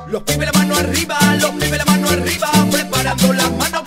Los pibes la mano arriba, los pibes la mano arriba, preparando las manos